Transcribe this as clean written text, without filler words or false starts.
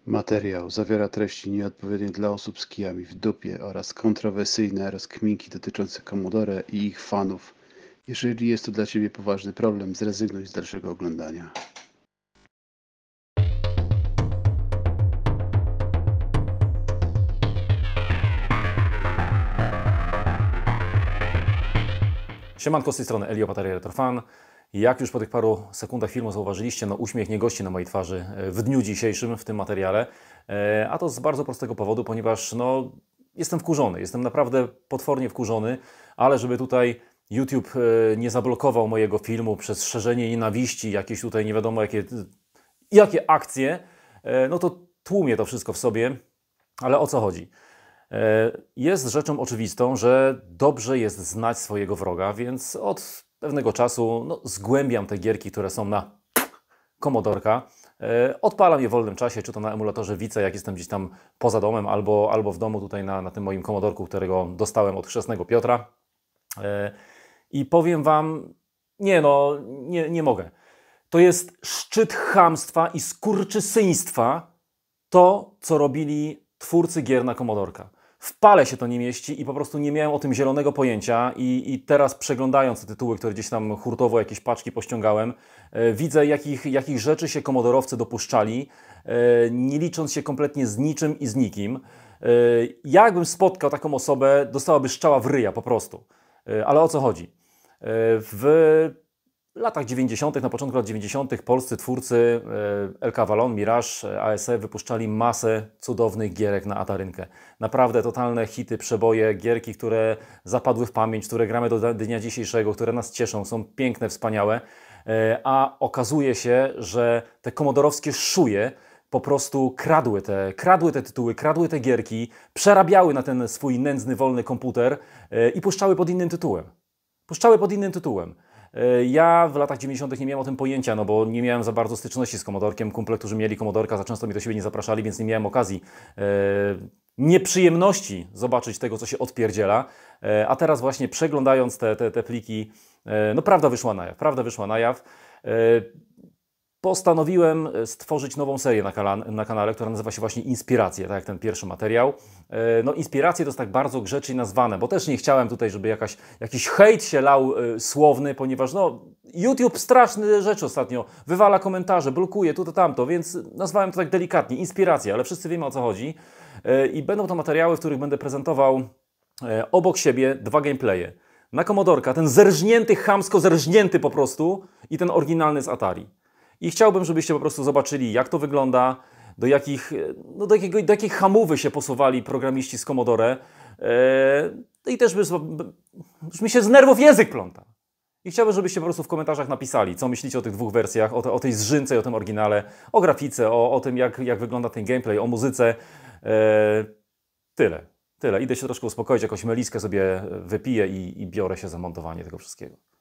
Materiał zawiera treści nieodpowiednie dla osób z kijami w dupie oraz kontrowersyjne rozkminki dotyczące Commodore i ich fanów. Jeżeli jest to dla Ciebie poważny problem, zrezygnuj z dalszego oglądania. Siemanko, z tej strony Elio Pataria Retrofan. Jak już po tych paru sekundach filmu zauważyliście, uśmiech nie gości na mojej twarzy w dniu dzisiejszym, w tym materiale. A to z bardzo prostego powodu, ponieważ jestem wkurzony. Jestem naprawdę potwornie wkurzony, ale żeby tutaj YouTube nie zablokował mojego filmu przez szerzenie nienawiści, jakieś tutaj nie wiadomo jakie akcje, to tłumię to wszystko w sobie. Ale o co chodzi? Jest rzeczą oczywistą, że dobrze jest znać swojego wroga, więc od pewnego czasu zgłębiam te gierki, które są na Commodorka. Odpalam je w wolnym czasie, czy to na emulatorze Vice, jak jestem gdzieś tam poza domem, albo w domu tutaj na tym moim Commodorku, którego dostałem od chrzestnego Piotra. I powiem Wam, nie mogę. To jest szczyt chamstwa i skurczysyństwa to, co robili twórcy gier na Commodorka. W pale się to nie mieści i po prostu nie miałem o tym zielonego pojęcia i teraz przeglądając te tytuły, które gdzieś tam hurtowo jakieś paczki pościągałem, widzę jakich rzeczy się komodorowcy dopuszczali, nie licząc się kompletnie z niczym i z nikim. Jakbym spotkał taką osobę, dostałaby strzała w ryja po prostu. Ale o co chodzi? W latach 90., na początku lat 90. polscy twórcy El Cavalon, Mirage, ASE wypuszczali masę cudownych gierek na Atarynkę. Naprawdę totalne hity, przeboje, gierki, które zapadły w pamięć, które gramy do dnia dzisiejszego, które nas cieszą, są piękne, wspaniałe. A okazuje się, że te komodorowskie szuje po prostu kradły te tytuły, kradły te gierki, przerabiały na ten swój nędzny, wolny komputer i puszczały pod innym tytułem. Ja w latach 90. nie miałem o tym pojęcia, bo nie miałem za bardzo styczności z Commodorkiem. Kumple, którzy mieli Commodorka, za często mi do siebie nie zapraszali, więc nie miałem okazji, nieprzyjemności zobaczyć tego, co się odpierdziela. A teraz właśnie przeglądając te pliki, prawda wyszła na jaw. Postanowiłem stworzyć nową serię na kanale, która nazywa się właśnie Inspiracje, tak jak ten pierwszy materiał. Inspiracje to jest tak bardzo grzecznie nazwane, bo też nie chciałem tutaj, żeby jakiś hejt się lał słowny, ponieważ YouTube straszne rzeczy ostatnio wywala komentarze, blokuje to tamto, więc nazwałem to tak delikatnie, Inspiracje, ale wszyscy wiemy, o co chodzi. I będą to materiały, w których będę prezentował obok siebie dwa gameplaye. Na Commodorka, ten zerżnięty, chamsko zerżnięty po prostu i ten oryginalny z Atari. I chciałbym, żebyście po prostu zobaczyli, jak to wygląda, do jakiej hamówy się posuwali programiści z Commodore. I też już mi się z nerwów język pląta. I chciałbym, żebyście po prostu w komentarzach napisali, co myślicie o tych dwóch wersjach, o tej zżynce i o tym oryginale, o grafice, o tym, jak wygląda ten gameplay, o muzyce. Tyle. Idę się troszkę uspokoić, jakąś meliskę sobie wypiję i biorę się za montowanie tego wszystkiego.